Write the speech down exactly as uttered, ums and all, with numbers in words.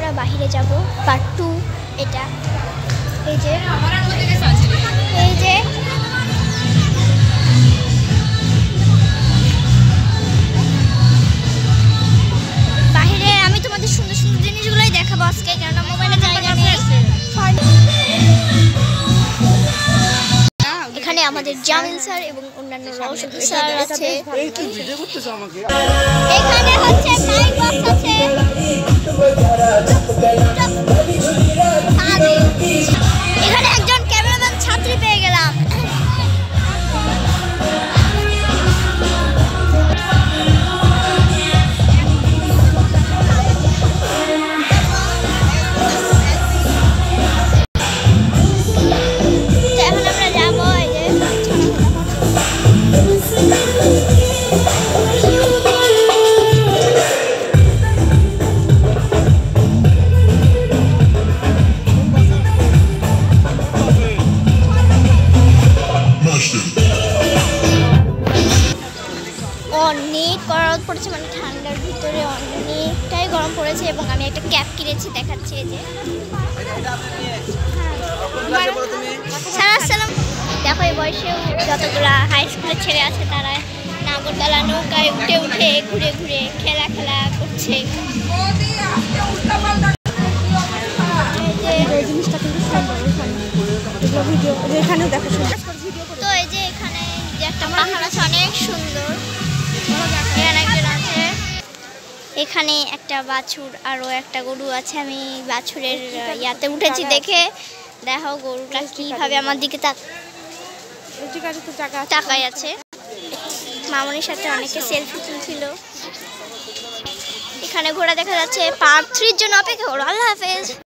আমরা বাইরে যাব পার্ট টু এটা এই যে এই যে বাইরে আমি তোমাদের সুন্দর সুন্দর জিনিসগুলোই দেখাবো আজকে কারণ মোবাইলে জায়গা নেই। এখানে আমাদের জামিল স্যার এবং অন্যান্য রওশন স্যার আছে। এখানে হচ্ছে মাইক বক্স আছে। এখানে একজন ক্যামেরাম্যান ছাত্রী পেয়ে গেলাম। অনেক গরম পড়েছে, মানে ঠান্ডার ভিতরে অনেকটাই গরম পড়েছে এবং আমি একটা ক্যাপ কিনেছি দেখাচ্ছি এই যে। সালাম দেখো এই বয়সেও যতগুলা হাই স্কুলের ছেলে আছে তারা নাগরদোলা নৌকায় উঠে উঠে ঘুরে ঘুরে খেলা খেলা করছে। তো এই যে এখানে যে একটা পাহাড় আছে অনেক সুন্দর, এখানে একজন আছে। এখানে একটা বাছুর আরো একটা গরু আছে। আমি বাছুরের ইয়াতে উঠেছি দেখে দেখো গরুটা কিভাবে আমার দিকে তাকায় আছে। মামনির সাথে অনেকে সেলফি তুলছিল। এখানে ঘোড়া দেখা যাচ্ছে। পার্ট থ্রির জন্য অপেক্ষা করো। আল্লাহ হাফেজ।